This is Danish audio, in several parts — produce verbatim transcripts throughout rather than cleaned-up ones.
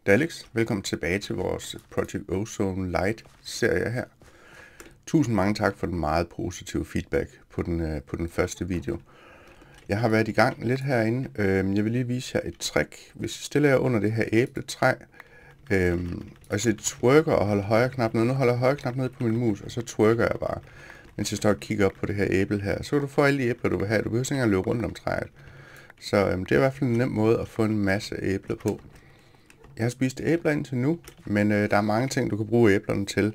Det er Alex. Velkommen tilbage til vores Project Ozone Lite serie her. Tusind mange tak for den meget positive feedback på den, på den første video. Jeg har været i gang lidt herinde. Jeg vil lige vise jer et trick. Hvis I stiller jer under det her æbletræ, og jeg twerker og holder højre knap ned. Nu holder jeg højre knap ned på min mus, og så twerker jeg bare, mens jeg står og kigger op på det her æble her. Så kan du få alle de æbler, du vil have. Du behøver ikke engang løbe rundt om træet. Så øhm, det er i hvert fald en nem måde at få en masse æbler på. Jeg har spist æbler indtil nu, men øh, der er mange ting, du kan bruge æblerne til.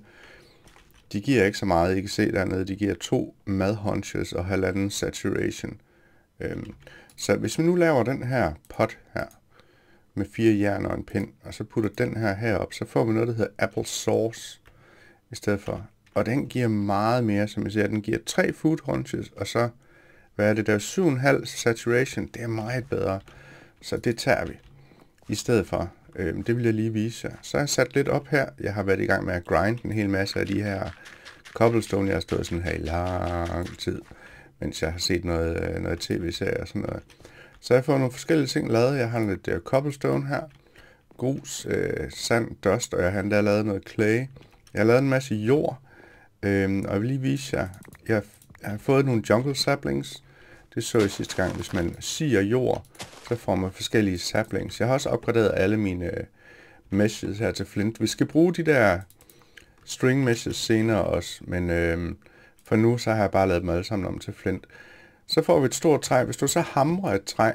De giver ikke så meget, I kan se dernede. De giver to madhunches og halvanden saturation. Øhm, så hvis vi nu laver den her pot her, med fire jern og en pind, og så putter den her herop, så får vi noget, der hedder apple sauce i stedet for. Og den giver meget mere, som jeg siger. Den giver tre food hunches, og så, hvad er det der, syv komma fem saturation. Det er meget bedre. Så det tager vi i stedet for. Øhm, det vil jeg lige vise jer. Så har jeg sat lidt op her. Jeg har været i gang med at grinde en hel masse af de her cobblestone. Jeg har stået sådan her i lang tid, mens jeg har set noget, noget tv-serie og sådan noget. Så jeg får nogle forskellige ting lavet. Jeg har lidt uh, cobblestone her, grus, øh, sand, dust, og jeg har endda lavet noget clay. Jeg har lavet en masse jord, øhm, og jeg vil lige vise jer. Jeg, jeg har fået nogle jungle saplings. Det så jeg sidste gang. Hvis man siger jord, så får man forskellige saplings. Jeg har også opgraderet alle mine uh, meshes her til flint. Vi skal bruge de der string meshes senere også, men øhm, for nu så har jeg bare lavet dem alle sammen om til flint. Så får vi et stort træ. Hvis du så hamrer et træ,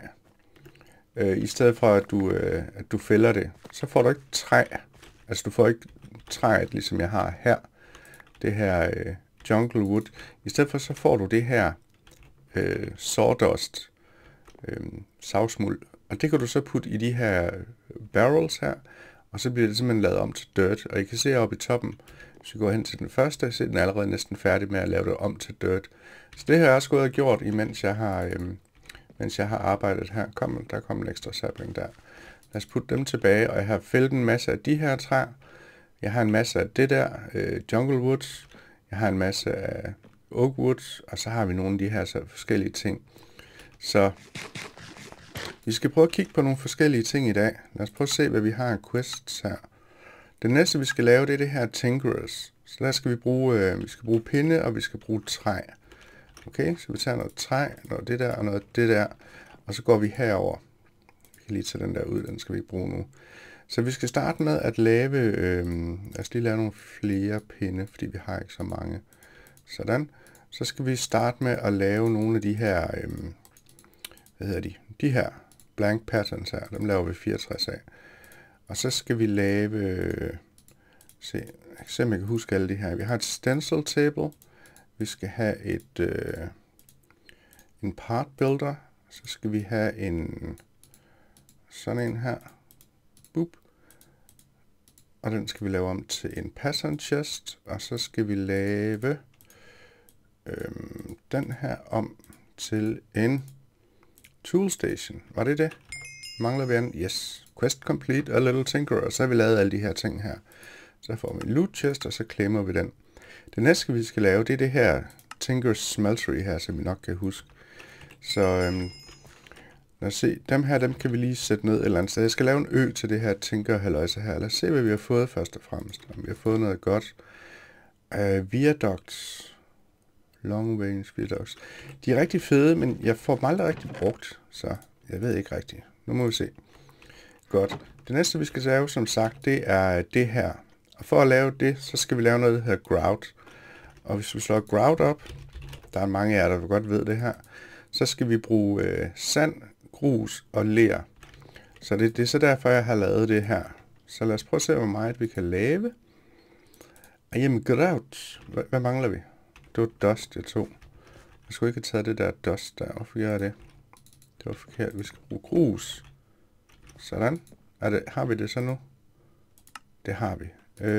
øh, i stedet for at du, øh, at du fælder det, så får du ikke træ. Altså du får ikke træet, ligesom jeg har her. Det her øh, jungle wood. I stedet for så får du det her øh, sawdust, øh, savsmuld. Og det kan du så putte i de her barrels her, og så bliver det simpelthen lavet om til dirt. Og I kan se oppe i toppen, hvis vi går hen til den første, så er den allerede næsten færdig med at lave det om til dirt. Så det har jeg også gået og gjort, imens jeg har, øhm, mens jeg har arbejdet her. Kom, der kom en ekstra sapling der. Lad os putte dem tilbage, og jeg har fældet en masse af de her træer. Jeg har en masse af det der, øh, jungle woods. Jeg har en masse af oak woods, og så har vi nogle af de her så forskellige ting. Så vi skal prøve at kigge på nogle forskellige ting i dag. Lad os prøve at se, hvad vi har af quests her. Det næste, vi skal lave, det er det her tinkerers. Så der skal vi bruge, øh, vi skal bruge pinde, og vi skal bruge træ. Okay, så vi tager noget træ, noget det der, og noget det der, og så går vi herover. Vi kan lige tage den der ud, den skal vi ikke bruge nu. Så vi skal starte med at lave, øh, lad os lige lave nogle flere pinde, fordi vi har ikke så mange. Sådan. Så skal vi starte med at lave nogle af de her, øh, hvad hedder de, de her blank patterns her, dem laver vi fireogtres af. Og så skal vi lave, øh, se, jeg kan se, om jeg kan huske alle de her. Vi har et stencil table. Vi skal have et, øh, en part builder. Så skal vi have en, sådan en her. Boop. Og den skal vi lave om til en pattern chest. Og så skal vi lave øh, den her om til en tool station. Var det det? Mangler vi en? Yes. Quest complete, a little tinker. Og så har vi lavet alle de her ting her. Så får vi en loot chest, og så klemmer vi den. Det næste, vi skal lave, det er det her Tinker Smeltery her, som vi nok kan huske. Så øhm, lad os se. Dem her, dem kan vi lige sætte ned et eller andet sted. Jeg skal lave en ø til det her Tinker halløjse her. Lad os se, hvad vi har fået først og fremmest. Om vi har fået noget godt. Uh, viaducts. Long range viaducts. De er rigtig fede, men jeg får dem aldrig rigtig brugt. Så jeg ved ikke rigtigt. Nu må vi se. Godt. Det næste, vi skal lave, som sagt, det er det her. Og for at lave det, så skal vi lave noget, der hedder grout. Og hvis vi slår grout op, der er mange af jer, der godt ved det her, så skal vi bruge øh, sand, grus og ler. Så det, det er så derfor, jeg har lavet det her. Så lad os prøve at se, hvor meget vi kan lave. Og jamen, grout. Hvad, hvad mangler vi? Det var dust, jeg tog. Jeg skulle ikke have taget det der dust der. Hvorfor gør jeg det? Det var forkert. Vi skal bruge grus. Sådan. Er det, har vi det så nu? Det har vi.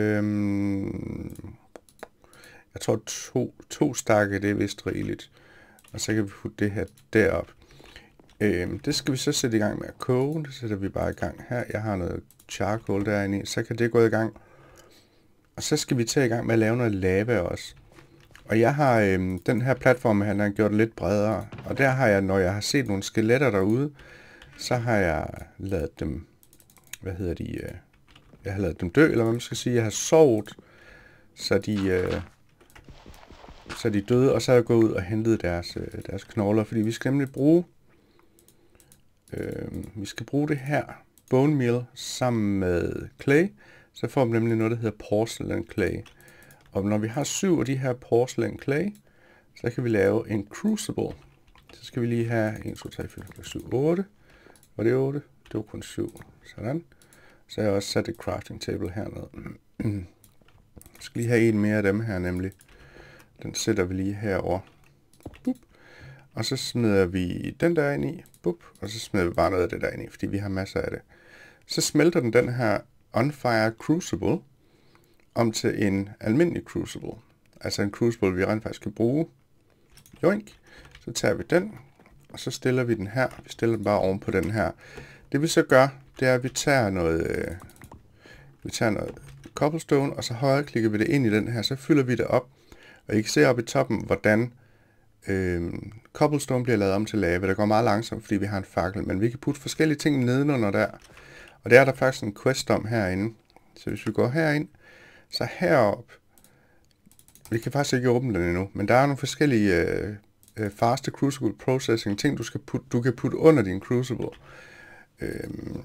Øhm, jeg tror to, to stakke, det er vist rigeligt. Og så kan vi putte det her derop. Øhm, det skal vi så sætte i gang med at koge. Det sætter vi bare i gang her. Jeg har noget charcoal derinde i, så kan det gå i gang. Og så skal vi tage i gang med at lave noget lava også. Og jeg har øhm, den her platform, han har gjort lidt bredere. Og der har jeg, når jeg har set nogle skeletter derude, så har jeg lavet dem, hvad hedder de, øh, jeg har ladet dem dø, eller hvad man skal sige. Jeg har sovet, så de, øh, så de døde, og så er jeg gået ud og hentet deres, øh, deres knogler, fordi vi skal nemlig bruge, øh, vi skal bruge det her bone meal sammen med clay, så får vi nemlig noget, der hedder porcelain clay. Og når vi har syv af de her porcelain clay, så kan vi lave en crucible. Så skal vi lige have en, to, tre, fire, fem, syv, otte. Var det otte? Det var kun syv. Sådan. Så har jeg også sat et crafting table hernede. Jeg skal lige have en mere af dem her nemlig. Den sætter vi lige herover. Bup. Og så smider vi den der ind i. Bup. Og så smider vi bare noget af det der ind i, fordi vi har masser af det. Så smelter den den her Unfire Crucible om til en almindelig Crucible. Altså en Crucible, vi rent faktisk kan bruge. Joink. Så tager vi den, og så stiller vi den her. Vi stiller den bare oven på den her. Det vi så gør, det er, at vi tager noget, øh, vi tager noget cobblestone, og så højreklikker vi det ind i den her. Så fylder vi det op, og I kan se oppe i toppen, hvordan øh, cobblestone bliver lavet om til lava. Det går meget langsomt, fordi vi har en fakkel, men vi kan putte forskellige ting nedenunder der. Og det er der faktisk en quest om herinde. Så hvis vi går herind, så heroppe, vi kan faktisk ikke åbne den endnu, men der er nogle forskellige øh, øh, faste crucible processing ting, du, skal putte, du kan putte under din crucible. Øhm,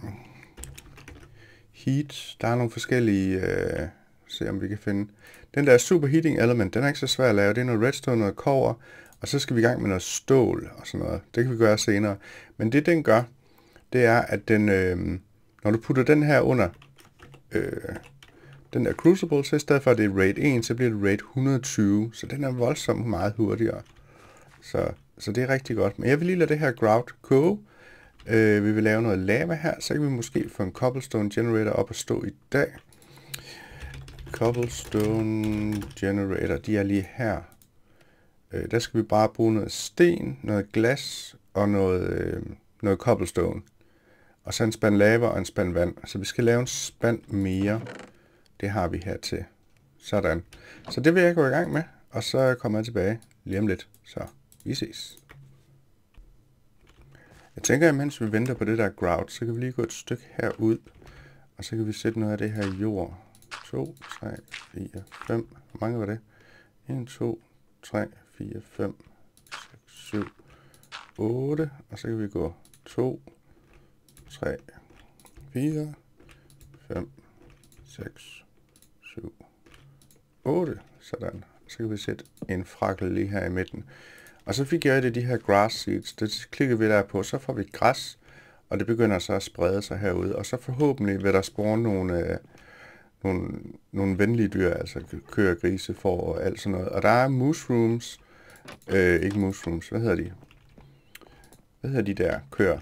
heat, der er nogle forskellige, øh, se om vi kan finde. Den der superheating element, den er ikke så svær at lave, det er noget redstone, noget kobber, og så skal vi i gang med noget stål og sådan noget. Det kan vi gøre senere. Men det den gør, det er, at den, øh, når du putter den her under, øh, den der crucible, så i stedet for at det er raid en, så bliver det raid et hundrede og tyve, så den er voldsomt meget hurtigere. Så, så det er rigtig godt. Men jeg vil lige lade det her grout koge. Øh, vi vil lave noget lava her, så kan vi måske få en cobblestone generator op at stå i dag. Cobblestone generator, de er lige her. Øh, der skal vi bare bruge noget sten, noget glas og noget, øh, noget cobblestone. Og så en spand lava og en spand vand. Så vi skal lave en spand mere. Det har vi her til. Sådan. Så det vil jeg gå i gang med, og så kommer jeg tilbage lige om lidt. Så vi ses. Jeg tænker, at mens vi venter på det der grout, så kan vi lige gå et stykke herud, og så kan vi sætte noget af det her jord. to, tre, fire, fem. Hvor mange var det? en, to, tre, fire, fem, seks, syv, otte. Og så kan vi gå to, tre, fire, fem, seks, syv, otte. Sådan. Så kan vi sætte en frakkel lige her i midten. Og så fik jeg det de her grass seeds. Det klikker vi der på, så får vi græs, og det begynder så at sprede sig herude. Og så forhåbentlig vil der spawne nogle, øh, nogle, nogle venlige dyr, altså køer, grise, får og alt sådan noget. Og der er mushrooms, øh, ikke mushrooms, hvad hedder de? Hvad hedder de der køer?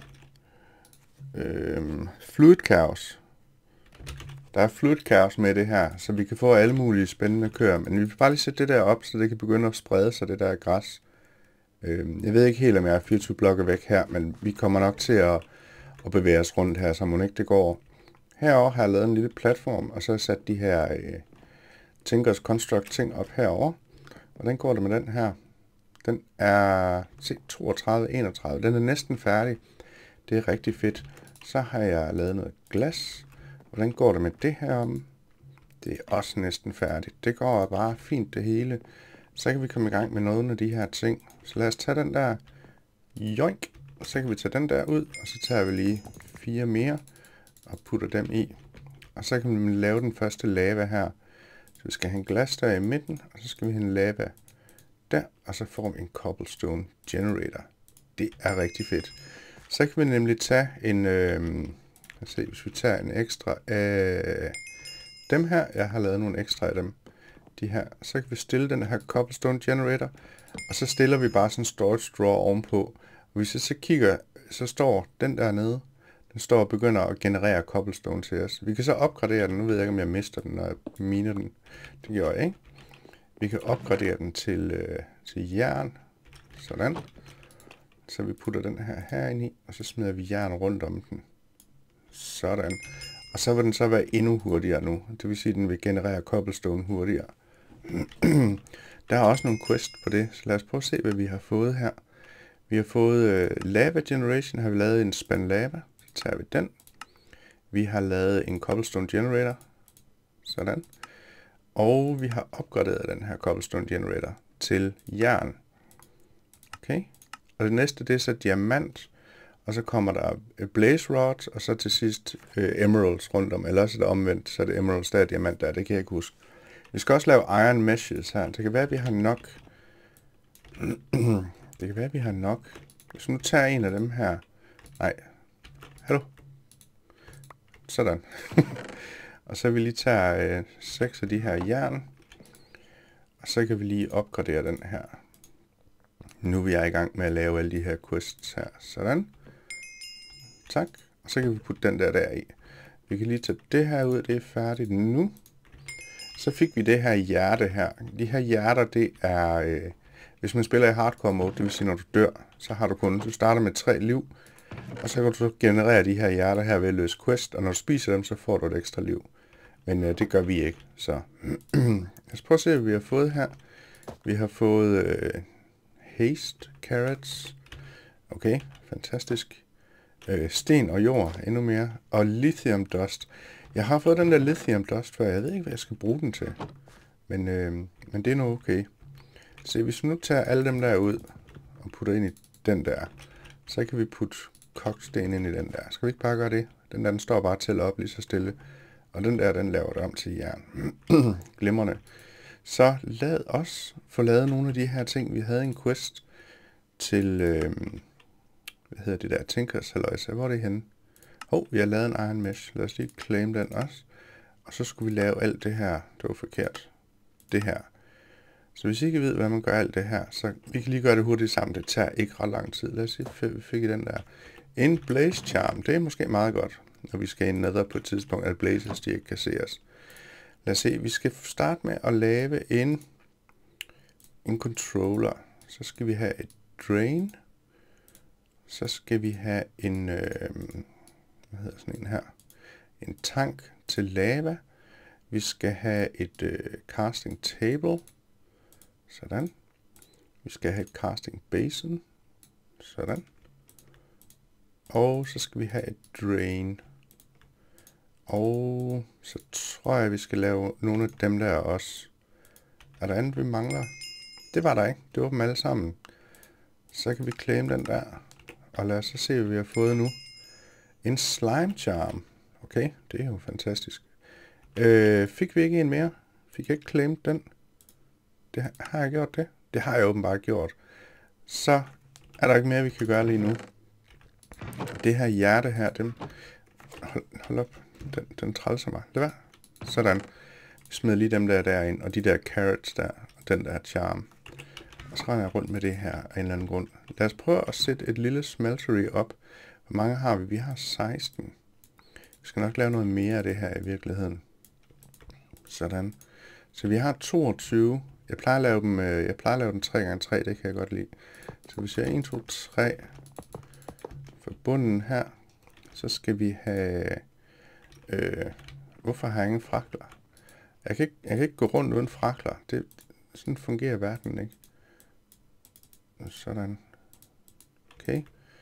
Øh, fluid cows. Der er fluid cows med det her, så vi kan få alle mulige spændende køer. Men vi vil bare lige sætte det der op, så det kan begynde at sprede sig, det der græs. Jeg ved ikke helt, om jeg er fireogtyve blokke væk her, men vi kommer nok til at, at bevæge os rundt her, så må ikke det går. Herover har jeg lavet en lille platform, og så har jeg sat de her øh, Tinkers Construct ting op herover. Hvordan går det med den her? Den er se, toogtredive enogtredive. Den er næsten færdig. Det er rigtig fedt. Så har jeg lavet noget glas. Hvordan går det med det her om? Det er også næsten færdigt. Det går bare fint det hele. Så kan vi komme i gang med nogle af de her ting. Så lad os tage den der joink, og så kan vi tage den der ud, og så tager vi lige fire mere og putter dem i. Og så kan vi lave den første lava her. Så vi skal have en glas der i midten, og så skal vi have en lava der, og så får vi en cobblestone generator. Det er rigtig fedt. Så kan vi nemlig tage en, øh, lad os se, hvis vi tager en ekstra af dem her, jeg har lavet nogle ekstra af dem, de her, så kan vi stille den her cobblestone generator, og så stiller vi bare sådan en storage drawer ovenpå. Og hvis jeg så kigger, så står den der nede, den står og begynder at generere cobblestone til os. Vi kan så opgradere den, nu ved jeg ikke, om jeg mister den, når jeg miner den. Det gør jeg ikke. Vi kan opgradere den til, øh, til jern, sådan. Så vi putter den her herinde i, og så smider vi jern rundt om den. Sådan. Og så vil den så være endnu hurtigere nu. Det vil sige, at den vil generere cobblestone hurtigere. Der er også nogle quest på det, så lad os prøve at se, hvad vi har fået her. Vi har fået øh, lava generation, har vi lavet en spand lava. Så tager vi den. Vi har lavet en cobblestone generator. Sådan. Og vi har opgraderet den her cobblestone generator til jern. Okay. Og det næste, det er så diamant. Og så kommer der blaze rods, og så til sidst øh, emeralds rundt om. Eller også er det omvendt, så er det emeralds, der er diamant der. Det kan jeg ikke huske. Vi skal også lave iron meshes her. Det kan være, at vi har nok. Det kan være, at vi har nok. Hvis nu tager en af dem her. Nej. Hallo? Sådan. Og så vil vi lige tage øh, seks af de her jern. Og så kan vi lige opgradere den her. Nu er vi i gang med at lave alle de her quests her. Sådan. Tak. Og så kan vi putte den der der i. Vi kan lige tage det her ud. Det er færdigt nu. Så fik vi det her hjerte her. De her hjerter, det er... Øh, hvis man spiller i hardcore mode, det vil sige, når du dør, så har du kun... Du starter med tre liv. Og så kan du så generere de her hjerter her ved at løse quest. Og når du spiser dem, så får du et ekstra liv. Men øh, det gør vi ikke. Så lad os prøve at se, hvad vi har fået her. Vi har fået... Øh, haste carrots. Okay, fantastisk. Øh, sten og jord, endnu mere. Og lithium dust. Jeg har fået den der lithium dust før. Jeg ved ikke, hvad jeg skal bruge den til. Men, øh, men det er nu okay. Så hvis vi nu tager alle dem der ud og putter ind i den der, så kan vi putte koksten ind i den der. Skal vi ikke bare gøre det? Den der, den står bare til op lige så stille. Og den der, den laver det om til jern. Glimrende. Så lad os få lavet nogle af de her ting. Vi havde en quest til, øh, hvad hedder det der, Tinkers halløjse. Hvor er det henne? Hov, oh, vi har lavet en iron mesh. Lad os lige claim den også. Og så skulle vi lave alt det her. Det var forkert. Det her. Så hvis I ikke ved, hvad man gør alt det her, så vi kan lige gøre det hurtigt sammen. Det tager ikke ret lang tid. Lad os sige, at vi fik den der. En blaze charm. Det er måske meget godt, når vi skal ind nether på et tidspunkt, at blazes de ikke kan se os. Lad os se, vi skal starte med at lave en, en controller. Så skal vi have et drain. Så skal vi have en, øh, hvad hedder sådan en her? En tank til lava. Vi skal have et øh, casting table. Sådan. Vi skal have et casting basin. Sådan. Og så skal vi have et drain. Og så tror jeg, vi skal lave nogle af dem der også. Er der andet, vi mangler? Det var der ikke. Det var dem alle sammen. Så kan vi claim den der. Og lad os så se, hvad vi har fået nu. En slime charm. Okay, det er jo fantastisk. Øh, fik vi ikke en mere? Fik jeg ikke claimed den? Det, har jeg gjort det? Det har jeg åbenbart gjort. Så er der ikke mere, vi kan gøre lige nu. Det her hjerte her, dem... Hold, hold op. Den, den trælser mig. Lad være. Sådan. Vi smider lige dem der derind, og de der carrots der, og den der charm. Og så render jeg rundt med det her af en eller anden grund. Lad os prøve at sætte et lille smeltery op. Hvor mange har vi? Vi har seksten. Vi skal nok lave noget mere af det her i virkeligheden. Sådan. Så vi har toogtyve. Jeg plejer at lave dem, jeg plejer at lave dem tre gange tre, det kan jeg godt lide. Så hvis jeg en, to, tre for bunden her, så skal vi have... Øh, hvorfor har jeg ingen frakler? Jeg kan, ikke, jeg kan ikke gå rundt uden frakler. Det, sådan fungerer verden, ikke? Sådan. Okay.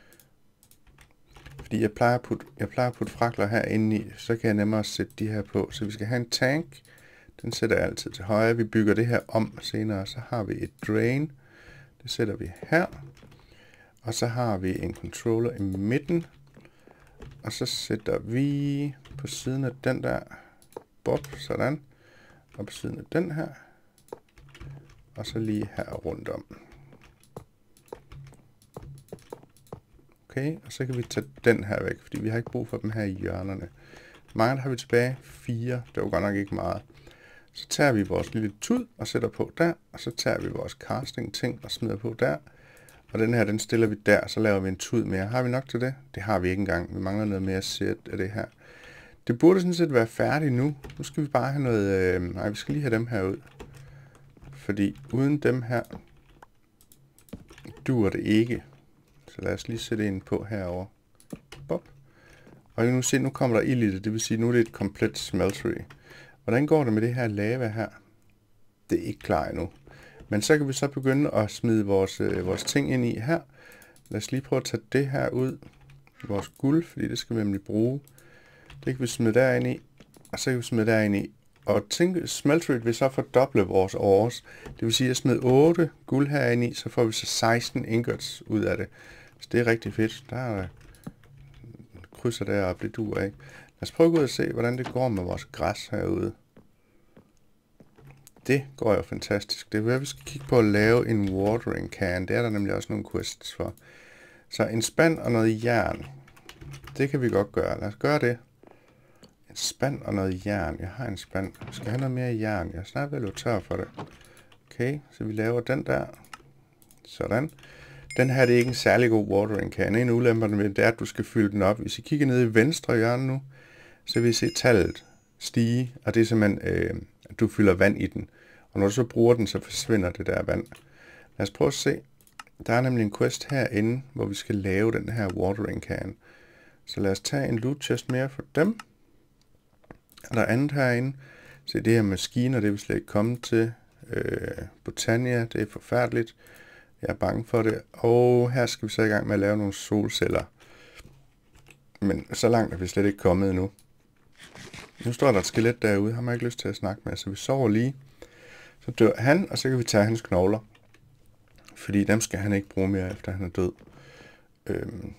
Fordi jeg plejer at putte, jeg plejer at putte frakler herinde i, så kan jeg nemmere sætte de her på. Så vi skal have en tank. Den sætter jeg altid til højre. Vi bygger det her om senere. Så har vi et drain. Det sætter vi her. Og så har vi en controller i midten. Og så sætter vi på siden af den der. Bob, sådan. Og på siden af den her. Og så lige her rundt om. Okay, og så kan vi tage den her væk, fordi vi har ikke brug for dem her i hjørnerne. Mange der har vi tilbage. Fire. Det var godt nok ikke meget. Så tager vi vores lille tud og sætter på der. Og så tager vi vores casting ting og smider på der. Og den her, den stiller vi der, så laver vi en tud mere. Har vi nok til det? Det har vi ikke engang. Vi mangler noget mere sæt af det her. Det burde sådan set være færdigt nu. Nu skal vi bare have noget... Øh, nej, vi skal lige have dem her ud. Fordi uden dem her, duer det ikke. Så lad os lige sætte en på herover. Bop. Og nu se, nu kommer der ild i det. Det vil sige, nu er det et komplet smeltery. Hvordan går det med det her lava her? Det er ikke klar endnu. Men så kan vi så begynde at smide vores, øh, vores ting ind i her. Lad os lige prøve at tage det her ud. Vores guld, fordi det skal vi nemlig bruge. Det kan vi smide derind i, og så kan vi smide derind i. Og tænk, Smelterit vil så fordoble vores ores. Det vil sige, at jeg smed otte guld herinde i, så får vi så seksten ingots ud af det. Så det er rigtig fedt. Der er krydser deroppe, det duer ikke. Lad os prøve at gå ud og se, hvordan det går med vores græs herude. Det går jo fantastisk. Det er, at vi skal kigge på at lave en watering can. Det er der nemlig også nogle quests for. Så en spand og noget jern. Det kan vi godt gøre. Lad os gøre det. En spand og noget jern. Jeg har en spand. Vi skal have noget mere jern. Jeg er snart ved at tør for det. Okay, så vi laver den der. Sådan. Den her det er ikke en særlig god watering can. En af ulemperne ved det er, at du skal fylde den op. Hvis I kigger ned i venstre hjørne nu, så vil I se tallet stige. Og det er simpelthen, øh, at du fylder vand i den. Og når du så bruger den, så forsvinder det der vand. Lad os prøve at se. Der er nemlig en quest herinde, hvor vi skal lave den her watering can. Så lad os tage en loot chest mere for dem. Og der er andet herinde. Se, det her maskiner, det er vi slet ikke kommet til. Øh, Botania, det er forfærdeligt. Jeg er bange for det. Og her skal vi så i gang med at lave nogle solceller. Men så langt er vi slet ikke kommet endnu. Nu står der et skelet derude. Ham har jeg ikke lyst til at snakke med. Så vi sover lige. Så dør han, og så kan vi tage hans knogler. Fordi dem skal han ikke bruge mere, efter han er død. Øhm.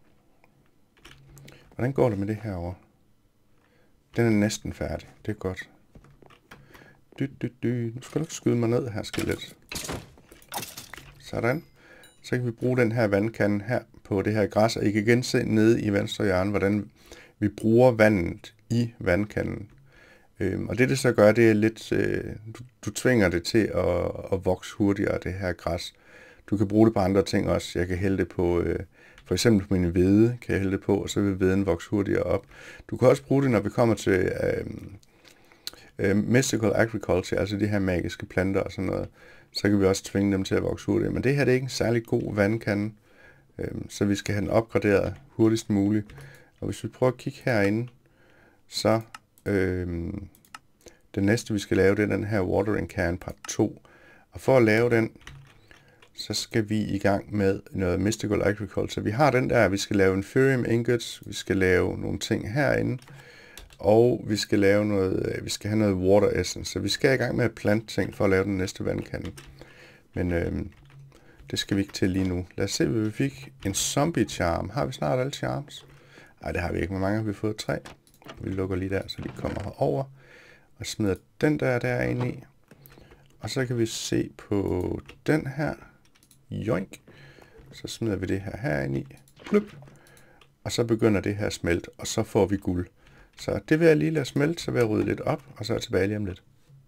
Hvordan går det med det her over? Den er næsten færdig. Det er godt. Dy, dy, dy. Nu skal du ikke skyde mig ned her, skelet. Sådan. Så kan vi bruge den her vandkande her på det her græs. Og I kan igen se nede i venstre hjørne, hvordan vi bruger vandet i vandkanden. Øhm, og det det så gør, det er lidt, øh, du, du tvinger det til at, at vokse hurtigere, det her græs. Du kan bruge det på andre ting også. Jeg kan hælde det på, øh, for eksempel på min hvede, kan jeg hælde det på, og så vil hveden vokse hurtigere op. Du kan også bruge det, når vi kommer til øh, øh, mystical agriculture, altså de her magiske planter og sådan noget. Så kan vi også tvinge dem til at vokse hurtigere. Men det her det er ikke en særlig god vandkande, øh, så vi skal have den opgraderet hurtigst muligt. Og hvis vi prøver at kigge herinde, så øh, det næste vi skal lave, det er den her watering can part to. Og for at lave den, så skal vi i gang med noget mystical agriculture. Vi har den der, vi skal lave en Inferium ingots, vi skal lave nogle ting herinde, og vi skal lave noget, vi skal have noget water essence. Så vi skal i gang med at plante ting for at lave den næste vandkande. Men øh, det skal vi ikke til lige nu. Lad os se, hvad vi fik. En zombie charm. Har vi snart alle charms? Nej, det har vi ikke. Hvor mange har vi fået? Tre. Vi lukker lige der, så de kommer herover og smider den der derinde i. Og så kan vi se på den her. Joink. Så smider vi det her herinde i. Plup. Og så begynder det her at smelte, og så får vi guld. Så det vil jeg lige lade smelte, så vil jeg rydde lidt op, og så er jeg tilbage lige om lidt.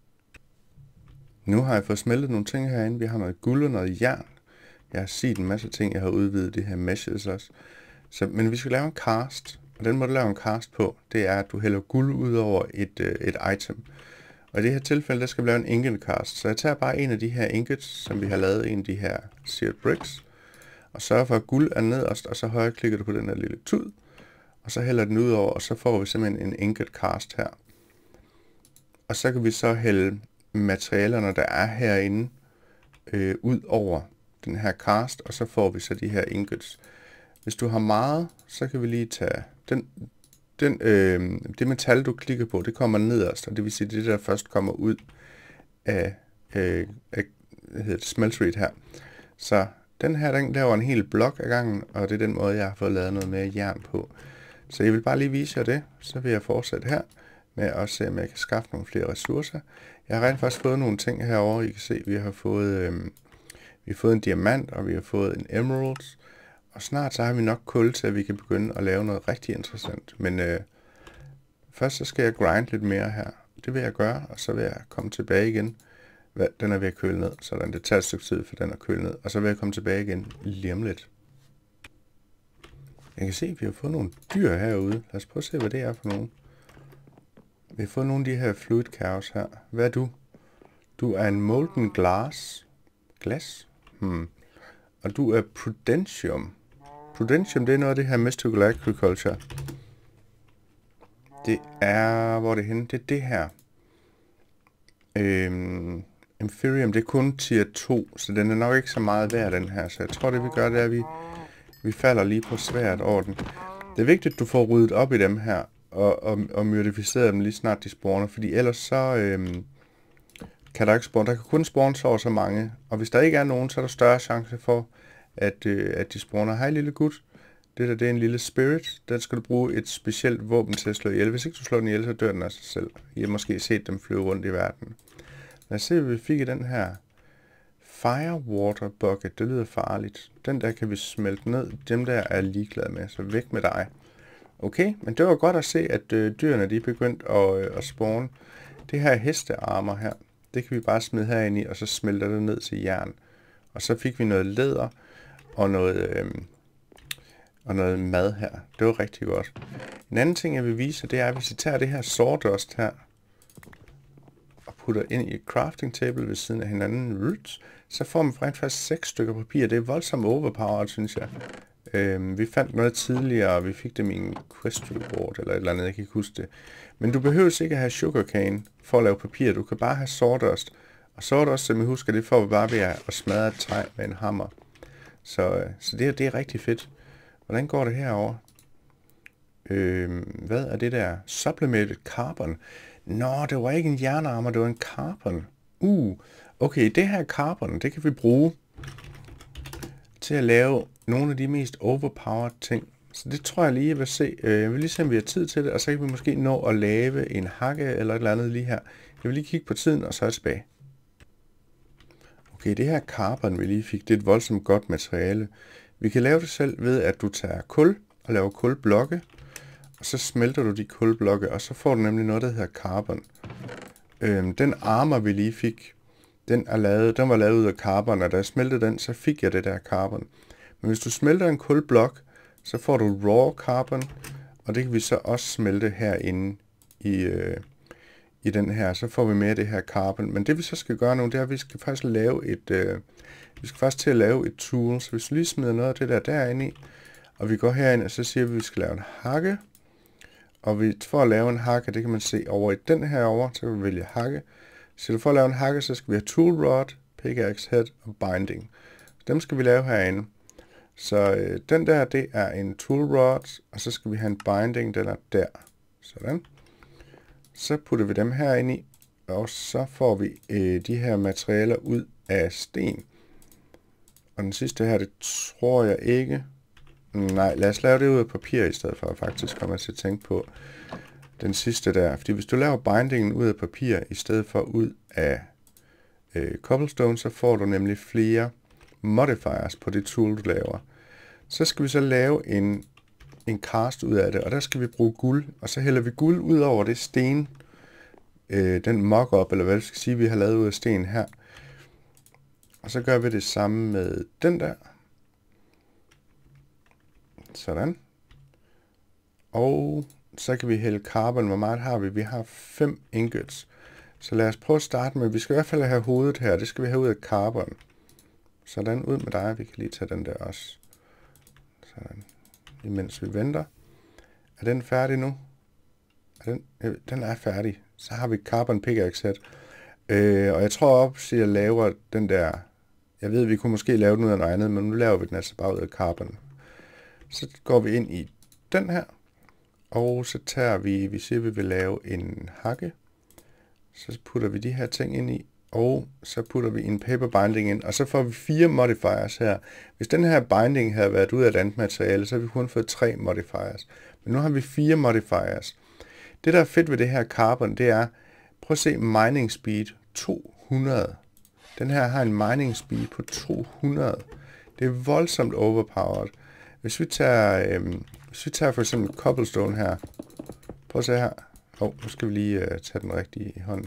Nu har jeg fået smeltet nogle ting herinde. Vi har noget guld og noget jern. Jeg har set en masse ting, jeg har udvidet det her meshes også. Så, men vi skal lave en cast, og den må du lave en cast på. Det er, at du hælder guld ud over et, øh, et item. Og i det her tilfælde, der skal vi lave en ingot cast. Så jeg tager bare en af de her ingots, som vi har lavet, en af de her seared bricks, og sørger for, at guld er nederst, og så højre klikker du på den her lille tud, og så hælder den ud over, og så får vi simpelthen en ingot cast her. Og så kan vi så hælde materialerne, der er herinde, øh, ud over den her cast, og så får vi så de her ingots. Hvis du har meget, så kan vi lige tage den, den, øh, det metal, du klikker på, det kommer nederst, og det vil sige, det der først kommer ud af, øh, af hvad hedder det, Smelterit her. Så den her, den laver en hel blok af gangen, og det er den måde, jeg har fået lavet noget mere jern på. Så jeg vil bare lige vise jer det, så vil jeg fortsætte her med at se, om jeg kan skaffe nogle flere ressourcer. Jeg har rent faktisk fået nogle ting herovre. I kan se, vi har fået, øh, vi har fået en diamant, og vi har fået en emerald. Og snart så har vi nok kul til, at vi kan begynde at lave noget rigtig interessant. Men øh, først så skal jeg grinde lidt mere her. Det vil jeg gøre, og så vil jeg komme tilbage igen. Den er ved at køle ned, så det tager et stykke tid for den at køle ned. Og så vil jeg komme tilbage igen lige om lidt. Jeg kan se, at vi har fået nogle dyr herude. Lad os prøve at se, hvad det er for nogle. Vi har fået nogle af de her fluid cows her. Hvad er du? Du er en molten glass. Glas? Hmm. Og du er prudentium. Prudentium, det er noget af det her mystical agriculture. Det er... Hvor er det henne? Det er det her. Øhm, Inferium, det er kun tier to, så den er nok ikke så meget værd, den her. Så jeg tror, det vi gør, det er, at vi, vi falder lige på svært over den. Det er vigtigt, at du får ryddet op i dem her. og, og, og myrdificeret dem lige snart de spawner, fordi ellers så øhm, kan der ikke spawne. Der kan kun spawne så og så mange, og hvis der ikke er nogen, så er der større chance for, at, øh, at de spawner. Hej lille gut, det der det er en lille spirit, den skal du bruge et specielt våben til at slå ihjel. Hvis ikke du slår den ihjel, så dør den af sig selv. I har måske set dem flyve rundt i verden. Lad os se, hvad vi fik i den her Firewater Bucket. Det lyder farligt. Den der kan vi smelte ned. Dem der er ligeglade med, så væk med dig. Okay, men det var godt at se, at øh, dyrene de er begyndt at, øh, at spawne. Det her hestearmer her, det kan vi bare smide herinde i, og så smelter det ned til jern. Og så fik vi noget læder og noget, øh, og noget mad her. Det var rigtig godt. En anden ting, jeg vil vise, det er, at hvis vi tager det her sawdust her, og putter ind i et crafting table ved siden af hinanden, roots, så får man faktisk seks stykker papir. Det er voldsomt overpowered, synes jeg. Øhm, vi fandt noget tidligere, og vi fik dem i en quest reward, eller et eller andet, jeg kan ikke huske det. Men du behøver ikke at have sugarcane for at lave papir. Du kan bare have sawdust. Og sawdust, som jeg husker, det får vi bare ved at smadre et træ med en hammer. Så, så det, det er rigtig fedt. Hvordan går det herover? Øhm, hvad er det der? Sublimated carbon. Nå, det var ikke en jernarmer, det var en carbon. Uh, okay, det her carbon, det kan vi bruge til at lave nogle af de mest overpowered ting. Så det tror jeg lige, jeg vil se. Jeg vil lige se, om vi har tid til det, og så kan vi måske nå at lave en hakke eller et eller andet lige her. Jeg vil lige kigge på tiden, og så er jeg tilbage. Okay, det her carbon, vi lige fik, det er et voldsomt godt materiale. Vi kan lave det selv ved, at du tager kul og laver kulblokke, og så smelter du de kulblokke, og så får du nemlig noget, der hedder carbon. Øhm, den armor, vi lige fik, den, er lavet, den var lavet ud af carbon, og da jeg smeltede den, så fik jeg det der carbon. Men hvis du smelter en kulblok, så får du raw carbon, og det kan vi så også smelte herinde i, øh, i den her. Så får vi mere det her carbon. Men det vi så skal gøre nu, det er, at vi skal faktisk lave et, øh, vi skal faktisk til at lave et tool. Så hvis vi lige smider noget af det der derinde i, og vi går herind, og så siger vi, at vi skal lave en hakke. Og vi, for at lave en hakke, det kan man se over i den her over, så kan vi vælge hakke. Så for at lave en hakke, så skal vi have tool rod, pickaxe head og binding. Så dem skal vi lave herinde. Så øh, den der, det er en tool rod, og så skal vi have en binding, den er der. Sådan. Så putter vi dem herinde i, og så får vi øh, de her materialer ud af sten. Og den sidste her, det tror jeg ikke. Nej, lad os lave det ud af papir i stedet for, faktisk kommer jeg til at tænke på den sidste der. Fordi hvis du laver bindingen ud af papir i stedet for ud af øh, cobblestone, så får du nemlig flere modifiers på det tool, du laver. Så skal vi så lave en, en cast ud af det, og der skal vi bruge guld, og så hælder vi guld ud over det sten, øh, den mock-up, eller hvad vi skal sige, vi har lavet ud af sten her. Og så gør vi det samme med den der. Sådan. Og så kan vi hælde carbon. Hvor meget har vi? Vi har fem ingots. Så lad os prøve at starte med, vi skal i hvert fald have hovedet her, det skal vi have ud af carbon. Sådan, ud med dig. Vi kan lige tage den der også. Sådan. Imens vi venter. Er den færdig nu? Er den, øh, den er færdig. Så har vi carbon pickaxe set. Øh, og jeg tror også, at jeg laver den der. Jeg ved, at vi kunne måske lave den ud af noget andet, men nu laver vi den altså bare ud af carbon. Så går vi ind i den her. Og så tager vi, vi siger, at vi vil lave en hakke. Så putter vi de her ting ind i. Og så putter vi en paper binding ind, og så får vi fire modifiers her. Hvis den her binding havde været ud af et andet materiale, så havde vi kun fået tre modifiers. Men nu har vi fire modifiers. Det, der er fedt ved det her carbon, det er, prøv at se mining speed to hundrede. Den her har en mining speed på to hundrede. Det er voldsomt overpowered. Hvis vi tager, øhm, hvis vi tager for eksempel cobblestone her. Prøv at se her. Åh, oh, nu skal vi lige uh, tage den rigtige i hånden.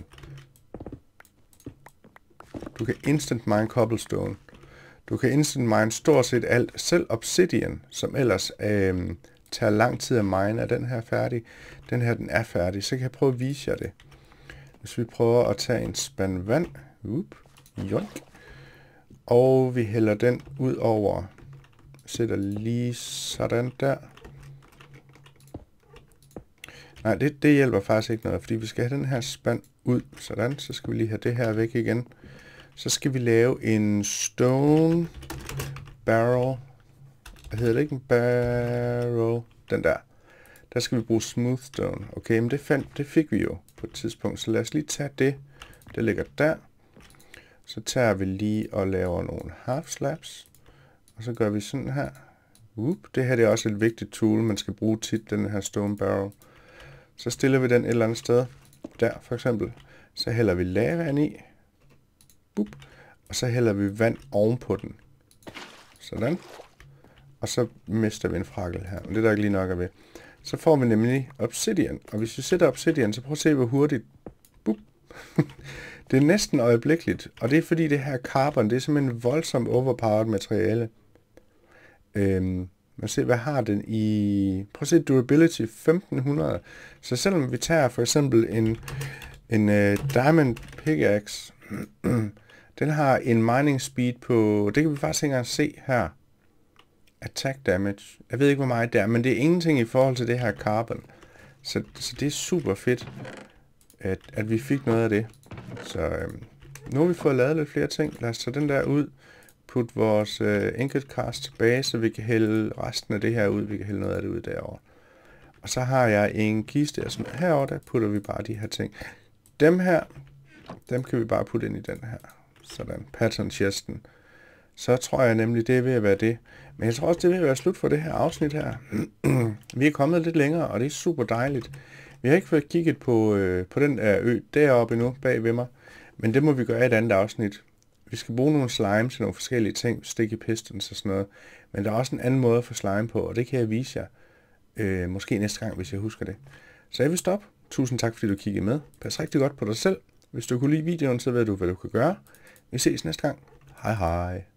Du kan instant mine cobblestone. Du kan instant mine stort set alt. Selv obsidian, som ellers øh, tager lang tid at mine, er den her færdig. Den her, den er færdig. Så kan jeg prøve at vise jer det. Hvis vi prøver at tage en spand vand. Up, jonk. Og vi hælder den ud over. Sætter lige sådan der. Nej, det, det hjælper faktisk ikke noget, fordi vi skal have den her spand ud. Sådan, så skal vi lige have det her væk igen. Så skal vi lave en stone barrel. Hvad hedder det ikke? En barrel. Den der. der skal vi bruge smooth stone. Okay, men det, fandt, det fik vi jo på et tidspunkt, så lad os lige tage det. Det ligger der. Så tager vi lige og laver nogle half slabs. Og så gør vi sådan her. Whoop. Det her det er også et vigtigt tool, man skal bruge tit, den her stone barrel. Så stiller vi den et eller andet sted. Der for eksempel. Så hælder vi lavaen i. Boop. Og så hælder vi vand ovenpå den. Sådan. Og så mister vi en frakkel her. Men det er der ikke lige nok af ved. Så får vi nemlig obsidian. Og hvis vi sætter obsidian, så prøv at se, hvor hurtigt. Boop. Det er næsten øjeblikkeligt. Og det er fordi det her carbon, det er simpelthen en voldsomt overpowered materiale. Øhm, man ser, hvad har den i... Prøv at se, durability femten hundrede. Så selvom vi tager for eksempel en, en uh, diamond pickaxe, den har en mining speed på... Det kan vi faktisk ikke engang se her. Attack damage. Jeg ved ikke, hvor meget det er, men det er ingenting i forhold til det her carbon. Så, så det er super fedt, at, at vi fik noget af det. Så øhm, nu har vi fået lavet lidt flere ting. Lad os tage den der ud. Put vores øh, enkelt cast tilbage, så vi kan hælde resten af det her ud. Vi kan hælde noget af det ud derovre. Og så har jeg en kiste, og sådan herovre, der putter vi bare de her ting. Dem her, dem kan vi bare putte ind i den her. Sådan, pattern chesten. Så tror jeg nemlig, det er ved at være det. Men jeg tror også, det er ved at være slut for det her afsnit her. Vi er kommet lidt længere, og det er super dejligt. Vi har ikke fået kigget på, øh, på den der ø deroppe nu, bag ved mig. Men det må vi gøre i et andet afsnit. Vi skal bruge nogle slime til nogle forskellige ting, sticky pistons og sådan noget. Men der er også en anden måde at få slime på, og det kan jeg vise jer. Øh, måske næste gang, hvis jeg husker det. Så jeg vil stoppe. Tusind tak, fordi du kiggede med. Pas rigtig godt på dig selv. Hvis du kunne lide videoen, så ved du, hvad du kan gøre. Vi ses næste gang. Hej hej.